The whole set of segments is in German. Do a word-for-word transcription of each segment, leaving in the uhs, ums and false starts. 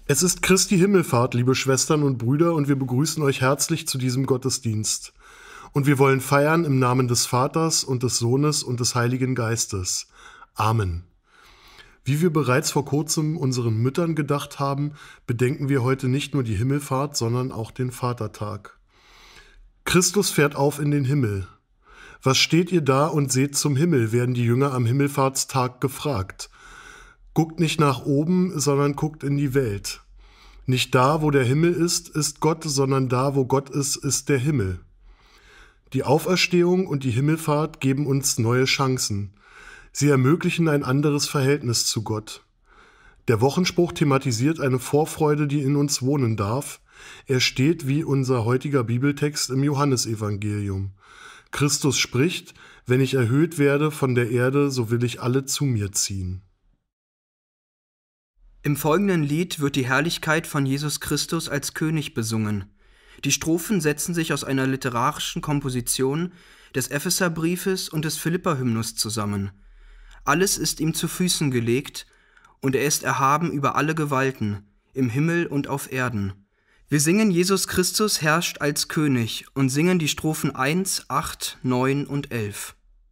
Es ist Christi Himmelfahrt, liebe Schwestern und Brüder, und wir begrüßen euch herzlich zu diesem Gottesdienst. Und wir wollen feiern im Namen des Vaters und des Sohnes und des Heiligen Geistes. Amen. Wie wir bereits vor kurzem unseren Müttern gedacht haben, bedenken wir heute nicht nur die Himmelfahrt, sondern auch den Vatertag. Christus fährt auf in den Himmel. Was steht ihr da und seht zum Himmel, werden die Jünger am Himmelfahrtstag gefragt. Guckt nicht nach oben, sondern guckt in die Welt. Nicht da, wo der Himmel ist, ist Gott, sondern da, wo Gott ist, ist der Himmel. Die Auferstehung und die Himmelfahrt geben uns neue Chancen. Sie ermöglichen ein anderes Verhältnis zu Gott. Der Wochenspruch thematisiert eine Vorfreude, die in uns wohnen darf. Er steht wie unser heutiger Bibeltext im Johannesevangelium. Christus spricht: Wenn ich erhöht werde von der Erde, so will ich alle zu mir ziehen. Im folgenden Lied wird die Herrlichkeit von Jesus Christus als König besungen. Die Strophen setzen sich aus einer literarischen Komposition des Epheserbriefes und des Philipperhymnus zusammen. Alles ist ihm zu Füßen gelegt, und er ist erhaben über alle Gewalten, im Himmel und auf Erden. Wir singen Jesus Christus herrscht als König und singen die Strophen eins, acht, neun und elf.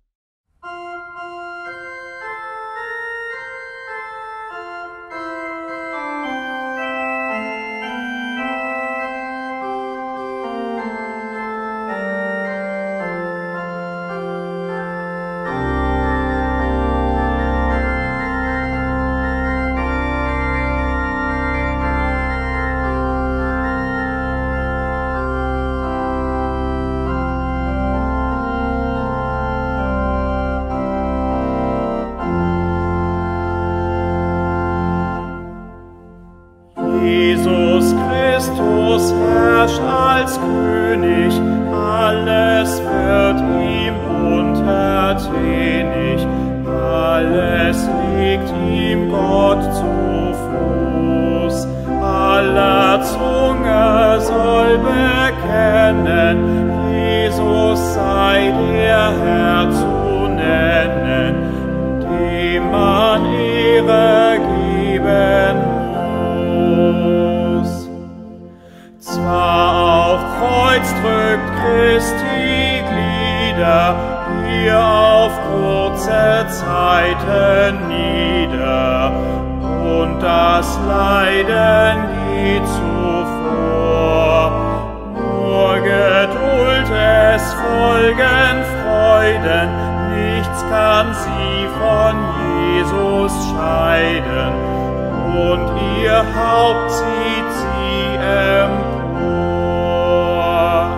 Jesus Christus herrscht als König, alles wird ihm untertänig, alles liegt ihm Gott zu Fuß. Aller Zunge soll bekennen, Jesus sei der Herr zu nennen, dem man Ehre geben muss. Zwar auf Kreuz drückt Christi Glieder hier auf kurze Zeiten nieder, und das Leiden geht zuvor. Nur Geduld, es folgen Freuden, nichts kann sie von Jesus scheiden, und ihr Haupt zieht sie empor.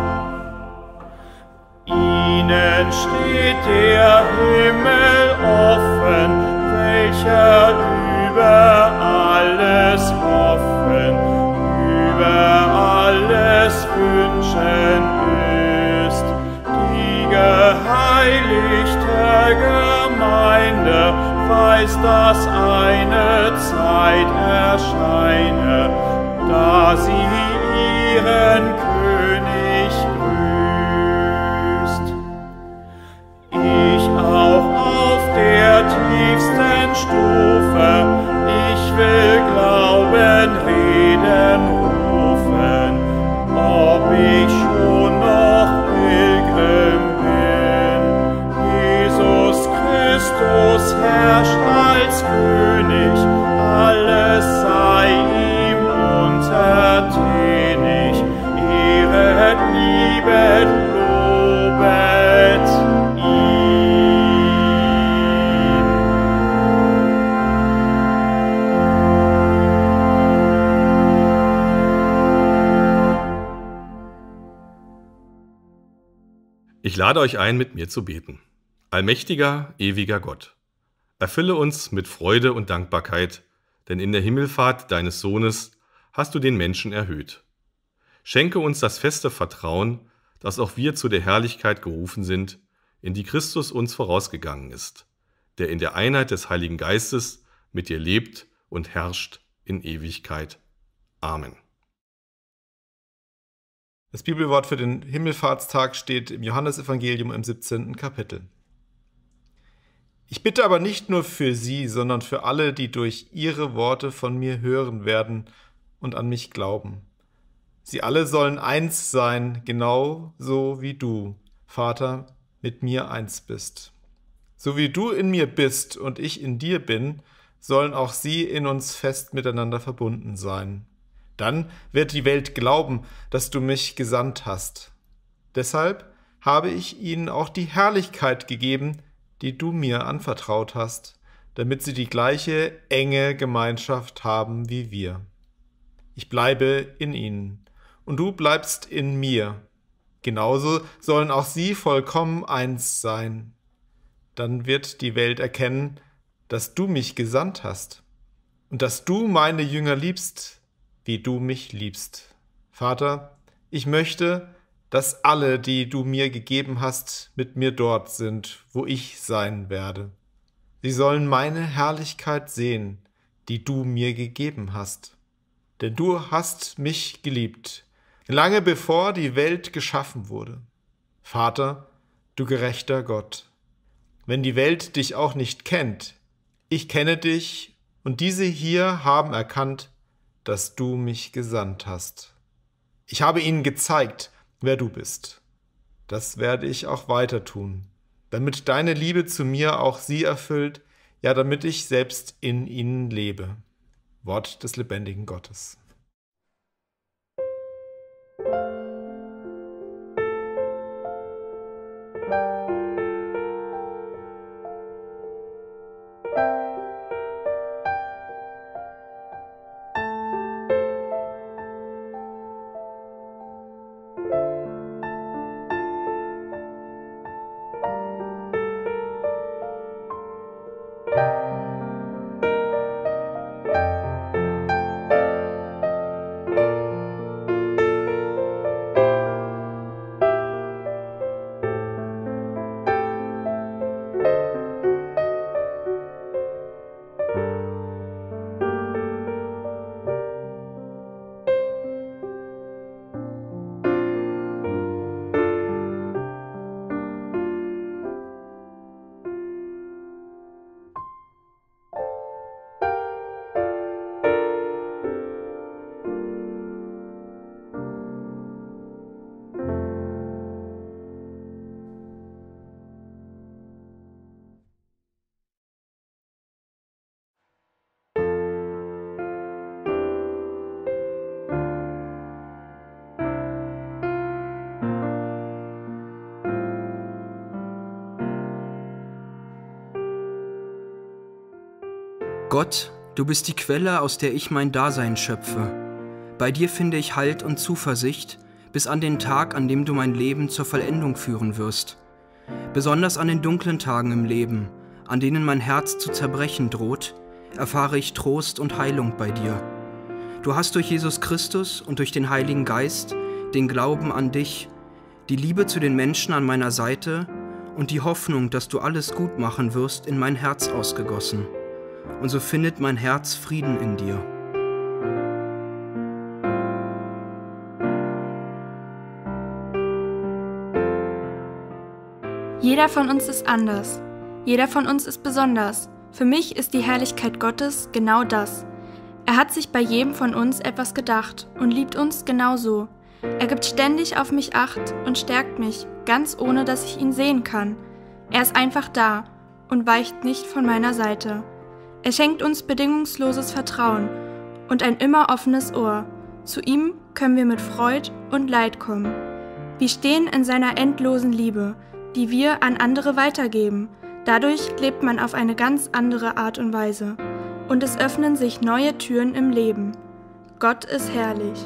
Ihnen steht der Himmel offen, welcher über alles hoffen, über alles wünschen ist. Die geheiligte Gemeinde weiß, dass eine Zeit erscheine, da sie ihren König grüßt. Ich auch auf der tiefsten Stufe, ich will glauben, reden, rufen, ob ich schon noch Pilgrim bin. Jesus Christus herrscht als König, alles sei ihm untertänig, ehret, liebet, lobet ihn. Ich lade euch ein, mit mir zu beten. Allmächtiger, ewiger Gott, erfülle uns mit Freude und Dankbarkeit, denn in der Himmelfahrt deines Sohnes hast du den Menschen erhöht. Schenke uns das feste Vertrauen, dass auch wir zu der Herrlichkeit gerufen sind, in die Christus uns vorausgegangen ist, der in der Einheit des Heiligen Geistes mit dir lebt und herrscht in Ewigkeit. Amen. Das Bibelwort für den Himmelfahrtstag steht im Johannesevangelium im siebzehnten Kapitel. Ich bitte aber nicht nur für sie, sondern für alle, die durch ihre Worte von mir hören werden und an mich glauben. Sie alle sollen eins sein, genau so wie du, Vater, mit mir eins bist. So wie du in mir bist und ich in dir bin, sollen auch sie in uns fest miteinander verbunden sein. Dann wird die Welt glauben, dass du mich gesandt hast. Deshalb habe ich ihnen auch die Herrlichkeit gegeben, die du mir anvertraut hast, damit sie die gleiche enge Gemeinschaft haben wie wir. Ich bleibe in ihnen, und du bleibst in mir. Genauso sollen auch sie vollkommen eins sein. Dann wird die Welt erkennen, dass du mich gesandt hast und dass du meine Jünger liebst, wie du mich liebst. Vater, ich möchte, dass alle, die du mir gegeben hast, mit mir dort sind, wo ich sein werde. Sie sollen meine Herrlichkeit sehen, die du mir gegeben hast. Denn du hast mich geliebt, lange bevor die Welt geschaffen wurde. Vater, du gerechter Gott, wenn die Welt dich auch nicht kennt, ich kenne dich, und diese hier haben erkannt, dass du mich gesandt hast. Ich habe ihnen gezeigt, wer du bist. Das werde ich auch weiter tun, damit deine Liebe zu mir auch sie erfüllt, ja, damit ich selbst in ihnen lebe. Wort des lebendigen Gottes. Gott, du bist die Quelle, aus der ich mein Dasein schöpfe. Bei dir finde ich Halt und Zuversicht, bis an den Tag, an dem du mein Leben zur Vollendung führen wirst. Besonders an den dunklen Tagen im Leben, an denen mein Herz zu zerbrechen droht, erfahre ich Trost und Heilung bei dir. Du hast durch Jesus Christus und durch den Heiligen Geist den Glauben an dich, die Liebe zu den Menschen an meiner Seite und die Hoffnung, dass du alles gut machen wirst, in mein Herz ausgegossen. Und so findet mein Herz Frieden in dir. Jeder von uns ist anders. Jeder von uns ist besonders. Für mich ist die Herrlichkeit Gottes genau das. Er hat sich bei jedem von uns etwas gedacht und liebt uns genauso. Er gibt ständig auf mich Acht und stärkt mich, ganz ohne dass ich ihn sehen kann. Er ist einfach da und weicht nicht von meiner Seite. Er schenkt uns bedingungsloses Vertrauen und ein immer offenes Ohr. Zu ihm können wir mit Freud und Leid kommen. Wir stehen in seiner endlosen Liebe, die wir an andere weitergeben. Dadurch lebt man auf eine ganz andere Art und Weise. Und es öffnen sich neue Türen im Leben. Gott ist herrlich.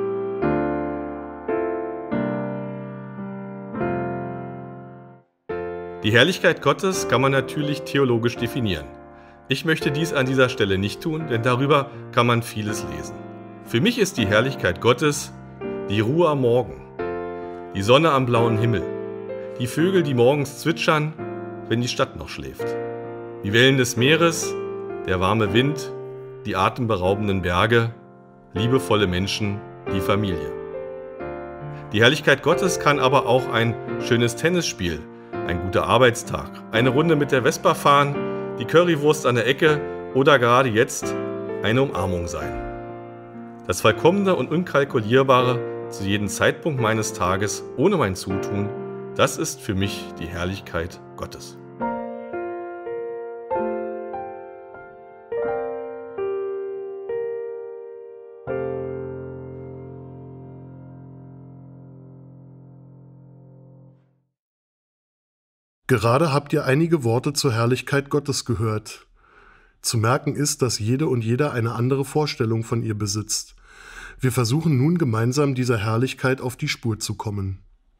Die Herrlichkeit Gottes kann man natürlich theologisch definieren. Ich möchte dies an dieser Stelle nicht tun, denn darüber kann man vieles lesen. Für mich ist die Herrlichkeit Gottes die Ruhe am Morgen, die Sonne am blauen Himmel, die Vögel, die morgens zwitschern, wenn die Stadt noch schläft, die Wellen des Meeres, der warme Wind, die atemberaubenden Berge, liebevolle Menschen, die Familie. Die Herrlichkeit Gottes kann aber auch ein schönes Tennisspiel, ein guter Arbeitstag, eine Runde mit der Vespa fahren, die Currywurst an der Ecke oder gerade jetzt eine Umarmung sein. Das Vollkommene und Unkalkulierbare zu jedem Zeitpunkt meines Tages ohne mein Zutun, das ist für mich die Herrlichkeit Gottes. Gerade habt ihr einige Worte zur Herrlichkeit Gottes gehört. Zu merken ist, dass jede und jeder eine andere Vorstellung von ihr besitzt. Wir versuchen nun gemeinsam dieser Herrlichkeit auf die Spur zu kommen.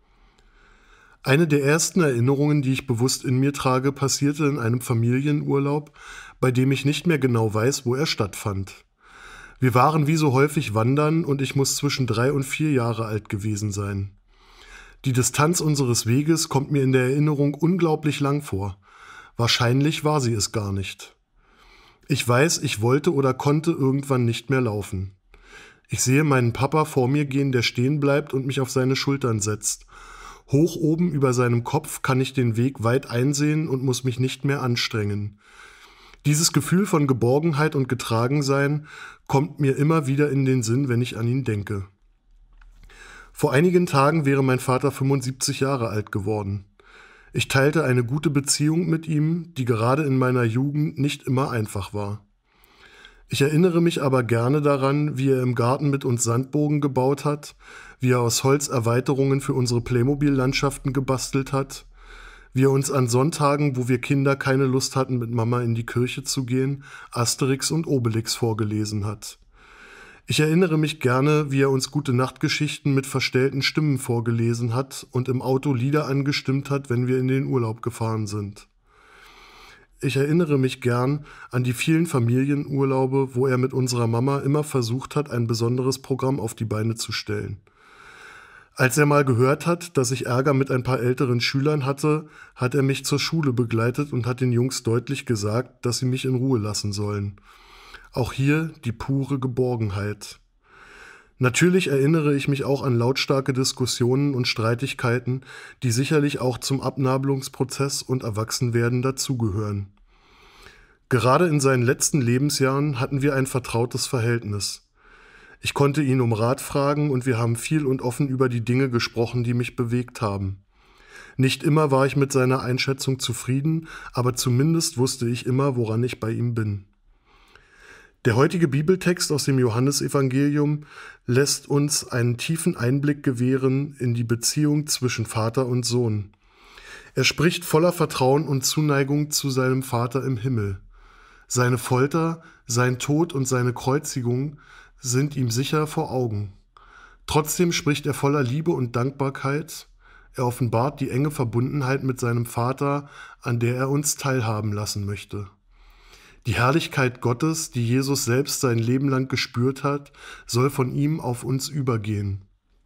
Eine der ersten Erinnerungen, die ich bewusst in mir trage, passierte in einem Familienurlaub, bei dem ich nicht mehr genau weiß, wo er stattfand. Wir waren wie so häufig wandern und ich muss zwischen drei und vier Jahre alt gewesen sein. Die Distanz unseres Weges kommt mir in der Erinnerung unglaublich lang vor. Wahrscheinlich war sie es gar nicht. Ich weiß, ich wollte oder konnte irgendwann nicht mehr laufen. Ich sehe meinen Papa vor mir gehen, der stehen bleibt und mich auf seine Schultern setzt. Hoch oben über seinem Kopf kann ich den Weg weit einsehen und muss mich nicht mehr anstrengen. Dieses Gefühl von Geborgenheit und Getragensein kommt mir immer wieder in den Sinn, wenn ich an ihn denke. Vor einigen Tagen wäre mein Vater fünfundsiebzig Jahre alt geworden. Ich teilte eine gute Beziehung mit ihm, die gerade in meiner Jugend nicht immer einfach war. Ich erinnere mich aber gerne daran, wie er im Garten mit uns Sandbogen gebaut hat, wie er aus Holz Erweiterungen für unsere Playmobil-Landschaften gebastelt hat, wie er uns an Sonntagen, wo wir Kinder keine Lust hatten, mit Mama in die Kirche zu gehen, Asterix und Obelix vorgelesen hat. Ich erinnere mich gerne, wie er uns Gute-Nacht-Geschichten mit verstellten Stimmen vorgelesen hat und im Auto Lieder angestimmt hat, wenn wir in den Urlaub gefahren sind. Ich erinnere mich gern an die vielen Familienurlaube, wo er mit unserer Mama immer versucht hat, ein besonderes Programm auf die Beine zu stellen. Als er mal gehört hat, dass ich Ärger mit ein paar älteren Schülern hatte, hat er mich zur Schule begleitet und hat den Jungs deutlich gesagt, dass sie mich in Ruhe lassen sollen. Auch hier die pure Geborgenheit. Natürlich erinnere ich mich auch an lautstarke Diskussionen und Streitigkeiten, die sicherlich auch zum Abnabelungsprozess und Erwachsenwerden dazugehören. Gerade in seinen letzten Lebensjahren hatten wir ein vertrautes Verhältnis. Ich konnte ihn um Rat fragen und wir haben viel und offen über die Dinge gesprochen, die mich bewegt haben. Nicht immer war ich mit seiner Einschätzung zufrieden, aber zumindest wusste ich immer, woran ich bei ihm bin. Der heutige Bibeltext aus dem Johannesevangelium lässt uns einen tiefen Einblick gewähren in die Beziehung zwischen Vater und Sohn. Er spricht voller Vertrauen und Zuneigung zu seinem Vater im Himmel. Seine Folter, sein Tod und seine Kreuzigung sind ihm sicher vor Augen. Trotzdem spricht er voller Liebe und Dankbarkeit. Er offenbart die enge Verbundenheit mit seinem Vater, an der er uns teilhaben lassen möchte. Die Herrlichkeit Gottes, die Jesus selbst sein Leben lang gespürt hat, soll von ihm auf uns übergehen.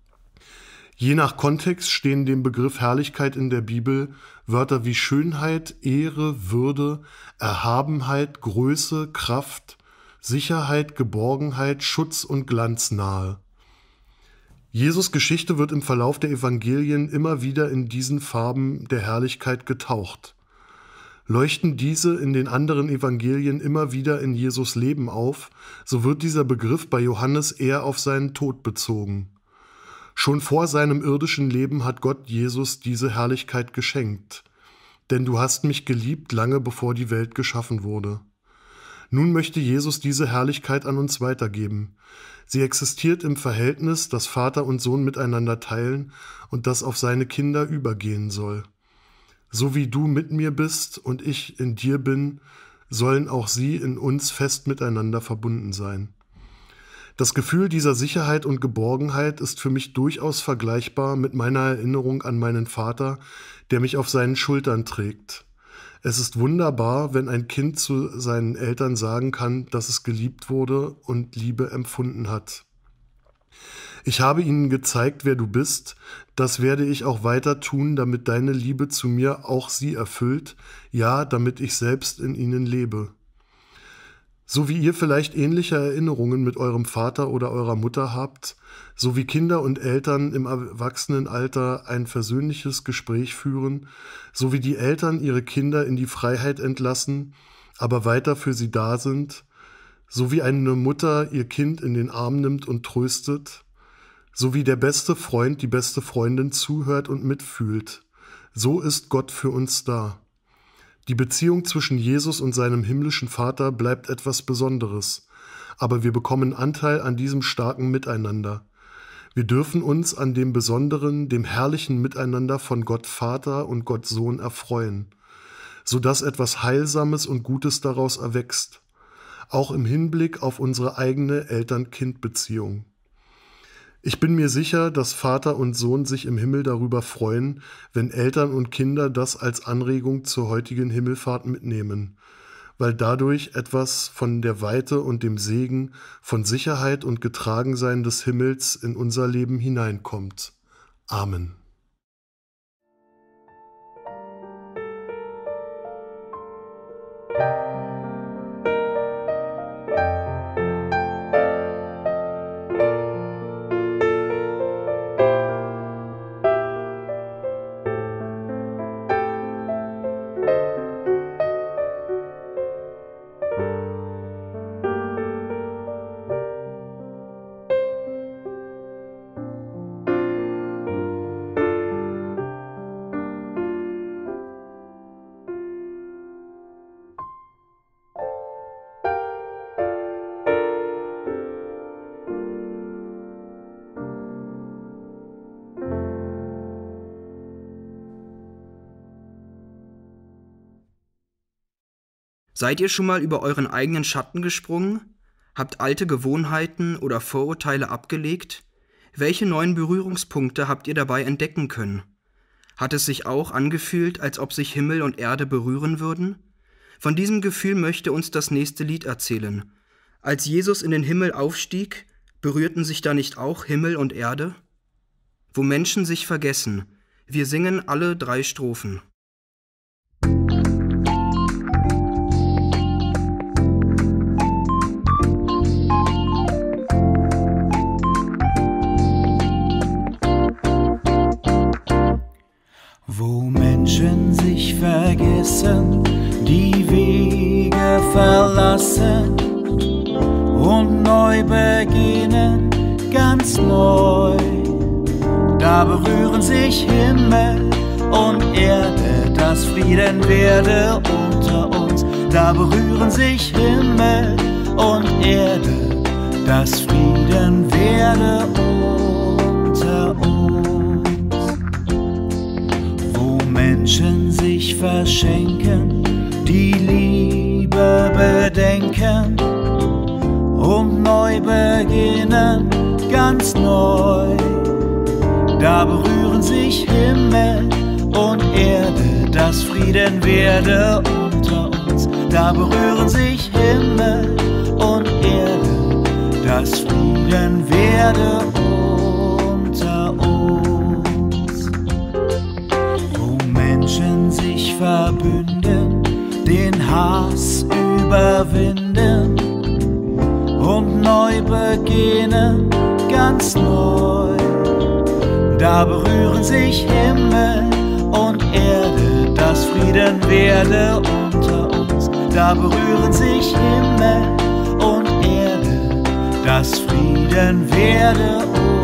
Je nach Kontext stehen dem Begriff Herrlichkeit in der Bibel Wörter wie Schönheit, Ehre, Würde, Erhabenheit, Größe, Kraft, Sicherheit, Geborgenheit, Schutz und Glanz nahe. Jesus' Geschichte wird im Verlauf der Evangelien immer wieder in diesen Farben der Herrlichkeit getaucht. Leuchten diese in den anderen Evangelien immer wieder in Jesus' Leben auf, so wird dieser Begriff bei Johannes eher auf seinen Tod bezogen. Schon vor seinem irdischen Leben hat Gott Jesus diese Herrlichkeit geschenkt. Denn du hast mich geliebt, lange bevor die Welt geschaffen wurde. Nun möchte Jesus diese Herrlichkeit an uns weitergeben. Sie existiert im Verhältnis, das Vater und Sohn miteinander teilen und das auf seine Kinder übergehen soll. So wie du mit mir bist und ich in dir bin, sollen auch sie in uns fest miteinander verbunden sein. Das Gefühl dieser Sicherheit und Geborgenheit ist für mich durchaus vergleichbar mit meiner Erinnerung an meinen Vater, der mich auf seinen Schultern trägt. Es ist wunderbar, wenn ein Kind zu seinen Eltern sagen kann, dass es geliebt wurde und Liebe empfunden hat. Ich habe ihnen gezeigt, wer du bist, das werde ich auch weiter tun, damit deine Liebe zu mir auch sie erfüllt, ja, damit ich selbst in ihnen lebe. So wie ihr vielleicht ähnliche Erinnerungen mit eurem Vater oder eurer Mutter habt, so wie Kinder und Eltern im Erwachsenenalter ein versöhnliches Gespräch führen, so wie die Eltern ihre Kinder in die Freiheit entlassen, aber weiter für sie da sind, So wie eine Mutter ihr Kind in den Arm nimmt und tröstet, so wie der beste Freund, die beste Freundin zuhört und mitfühlt, so ist Gott für uns da. Die Beziehung zwischen Jesus und seinem himmlischen Vater bleibt etwas Besonderes, aber wir bekommen Anteil an diesem starken Miteinander. Wir dürfen uns an dem besonderen, dem herrlichen Miteinander von Gott Vater und Gott Sohn erfreuen, sodass etwas Heilsames und Gutes daraus erwächst, auch im Hinblick auf unsere eigene Eltern-Kind-Beziehung. Ich bin mir sicher, dass Vater und Sohn sich im Himmel darüber freuen, wenn Eltern und Kinder das als Anregung zur heutigen Himmelfahrt mitnehmen, weil dadurch etwas von der Weite und dem Segen, von Sicherheit und Getragensein des Himmels in unser Leben hineinkommt. Amen. Seid ihr schon mal über euren eigenen Schatten gesprungen? Habt alte Gewohnheiten oder Vorurteile abgelegt? Welche neuen Berührungspunkte habt ihr dabei entdecken können? Hat es sich auch angefühlt, als ob sich Himmel und Erde berühren würden? Von diesem Gefühl möchte uns das nächste Lied erzählen. Als Jesus in den Himmel aufstieg, berührten sich da nicht auch Himmel und Erde? Wo Menschen sich vergessen. Wir singen alle drei Strophen. Wo Menschen sich vergessen, die Wege verlassen und neu beginnen, ganz neu. Da berühren sich Himmel und Erde, dass Frieden werde unter uns. Da berühren sich Himmel und Erde, dass Frieden werde unter uns. Menschen sich verschenken, die Liebe bedenken und neu beginnen, ganz neu. Da berühren sich Himmel und Erde, dass Frieden werde unter uns. Da berühren sich Himmel und Erde, dass Frieden werde unter uns. Menschen sich verbünden, den Hass überwinden und neu beginnen, ganz neu. Da berühren sich Himmel und Erde, dass Frieden werde unter uns. Da berühren sich Himmel und Erde, dass Frieden werde unter uns.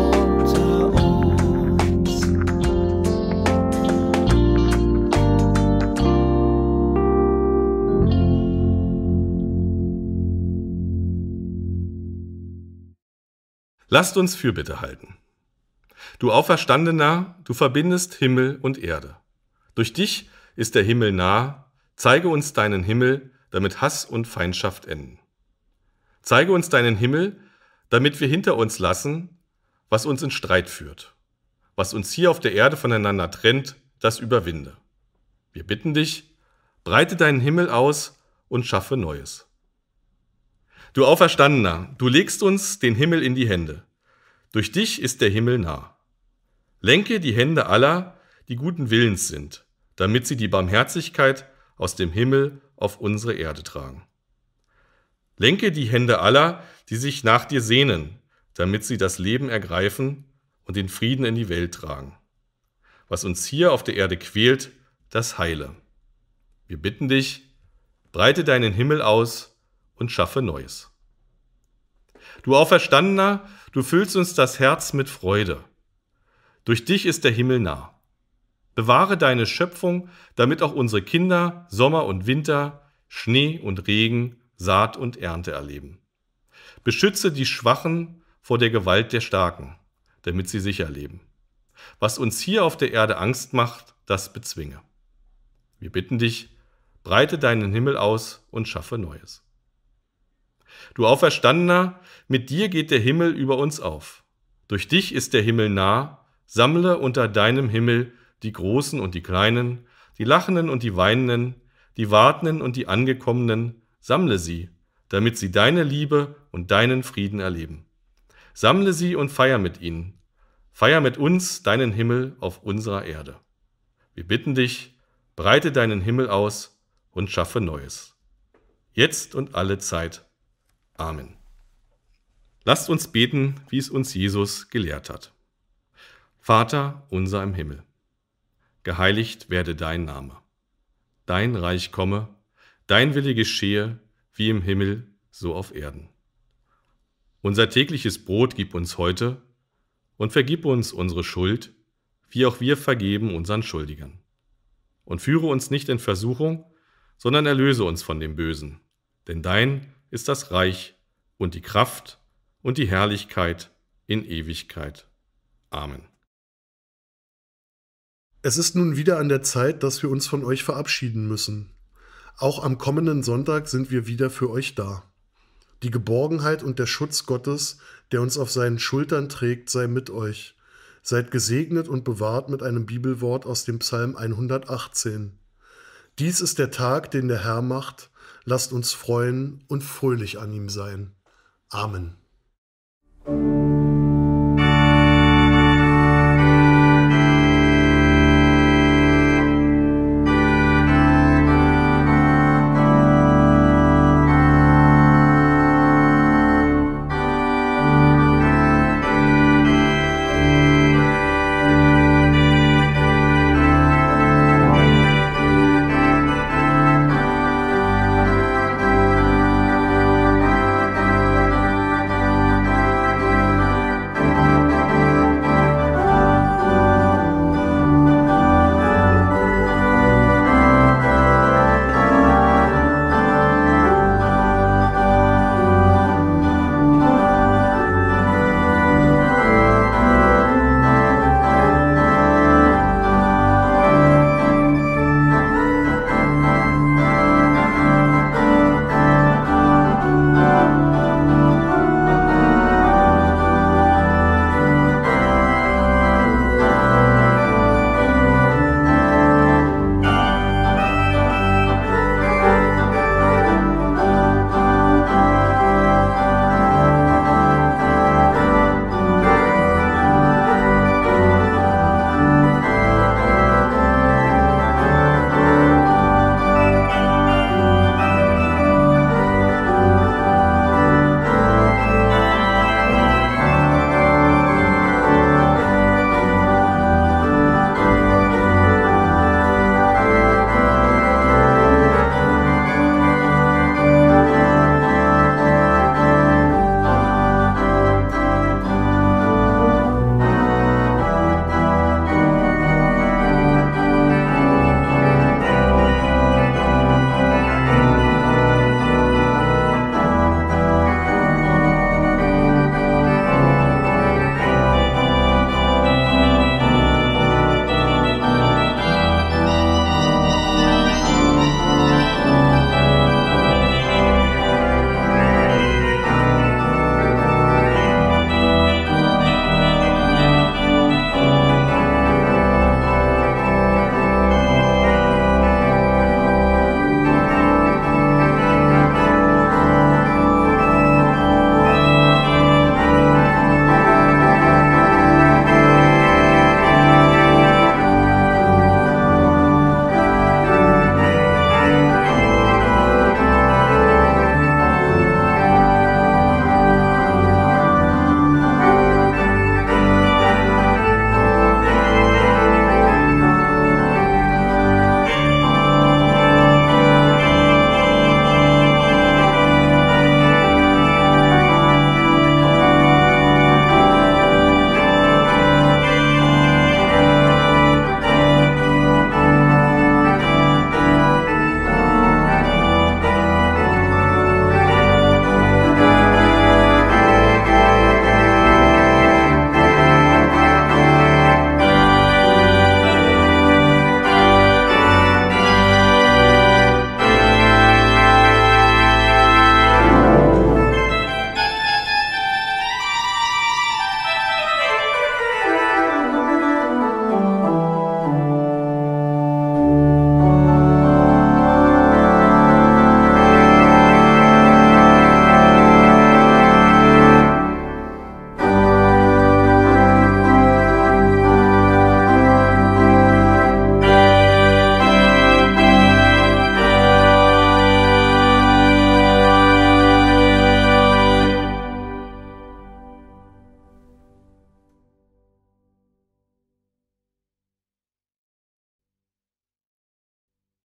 Lasst uns Fürbitte halten. Du Auferstandener, du verbindest Himmel und Erde. Durch dich ist der Himmel nah. Zeige uns deinen Himmel, damit Hass und Feindschaft enden. Zeige uns deinen Himmel, damit wir hinter uns lassen, was uns in Streit führt. Was uns hier auf der Erde voneinander trennt, das überwinde. Wir bitten dich, breite deinen Himmel aus und schaffe Neues. Du Auferstandener, du legst uns den Himmel in die Hände. Durch dich ist der Himmel nah. Lenke die Hände aller, die guten Willens sind, damit sie die Barmherzigkeit aus dem Himmel auf unsere Erde tragen. Lenke die Hände aller, die sich nach dir sehnen, damit sie das Leben ergreifen und den Frieden in die Welt tragen. Was uns hier auf der Erde quält, das heile. Wir bitten dich, breite deinen Himmel aus und schaffe Neues. Du Auferstandener, du füllst uns das Herz mit Freude. Durch dich ist der Himmel nah. Bewahre deine Schöpfung, damit auch unsere Kinder Sommer und Winter, Schnee und Regen, Saat und Ernte erleben. Beschütze die Schwachen vor der Gewalt der Starken, damit sie sicher leben. Was uns hier auf der Erde Angst macht, das bezwinge. Wir bitten dich, breite deinen Himmel aus und schaffe Neues. Du Auferstandener, mit dir geht der Himmel über uns auf. Durch dich ist der Himmel nah, sammle unter deinem Himmel die Großen und die Kleinen, die Lachenden und die Weinenden, die Wartenden und die Angekommenen, sammle sie, damit sie deine Liebe und deinen Frieden erleben. Sammle sie und feier mit ihnen. Feier mit uns deinen Himmel auf unserer Erde. Wir bitten dich, breite deinen Himmel aus und schaffe Neues. Jetzt und alle Zeit. Amen. Lasst uns beten, wie es uns Jesus gelehrt hat. Vater unser im Himmel, geheiligt werde dein Name. Dein Reich komme, dein Wille geschehe, wie im Himmel, so auf Erden. Unser tägliches Brot gib uns heute und vergib uns unsere Schuld, wie auch wir vergeben unseren Schuldigern. Und führe uns nicht in Versuchung, sondern erlöse uns von dem Bösen. Denn dein ist das Reich und die Kraft und die Herrlichkeit in Ewigkeit. Amen. Es ist nun wieder an der Zeit, dass wir uns von euch verabschieden müssen. Auch am kommenden Sonntag sind wir wieder für euch da. Die Geborgenheit und der Schutz Gottes, der uns auf seinen Schultern trägt, sei mit euch. Seid gesegnet und bewahrt mit einem Bibelwort aus dem Psalm hundertachtzehn. Dies ist der Tag, den der Herr macht. Lasst uns freuen und fröhlich an ihm sein. Amen.